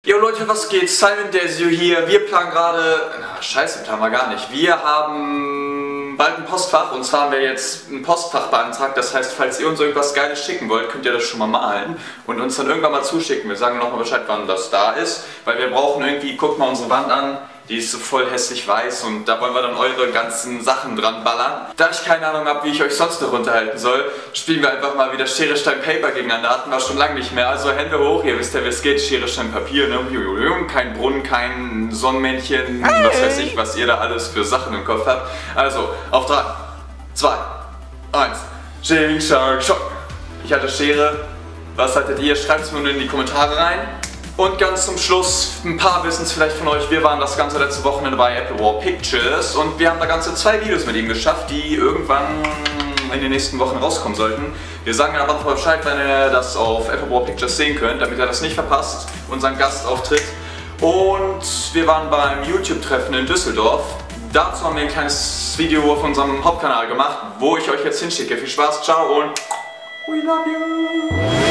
Jo Leute, was geht? Simon Desio hier. Wir planen gerade... Na, scheiße, planen wir gar nicht. Wir haben bald ein Postfach und zwar haben wir jetzt ein Postfach beantragt. Das heißt, falls ihr uns irgendwas Geiles schicken wollt, könnt ihr das schon mal malen und uns dann irgendwann mal zuschicken. Wir sagen nochmal Bescheid, wann das da ist, weil wir brauchen irgendwie... Guckt mal unsere Wand an. Die ist so voll hässlich weiß und da wollen wir dann eure ganzen Sachen dran ballern. Da ich keine Ahnung habe, wie ich euch sonst noch unterhalten soll, spielen wir einfach mal wieder Schere, Stein, Paper gegeneinander. Hatten wir schon lange nicht mehr. Also Hände hoch, ihr wisst ja, wie es geht. Schere, Stein, Papier, ne? Kein Brunnen, kein Sonnenmännchen, was weiß ich, was ihr da alles für Sachen im Kopf habt. Also, auf 3, 2, 1. Schere, Stein, Schock. Ich hatte Schere. Was hattet ihr? Schreibt es mir nur in die Kommentare rein. Und ganz zum Schluss, ein paar wissen es vielleicht von euch, wir waren das ganze letzte Wochenende bei Apple War Pictures und wir haben da ganze 2 Videos mit ihm geschafft, die irgendwann in den nächsten Wochen rauskommen sollten. Wir sagen aber nochmal Bescheid, wenn ihr das auf Apple War Pictures sehen könnt, damit ihr das nicht verpasst, unseren Gastauftritt. Und wir waren beim YouTube-Treffen in Düsseldorf. Dazu haben wir ein kleines Video auf unserem Hauptkanal gemacht, wo ich euch jetzt hinschicke. Viel Spaß, ciao und we love you!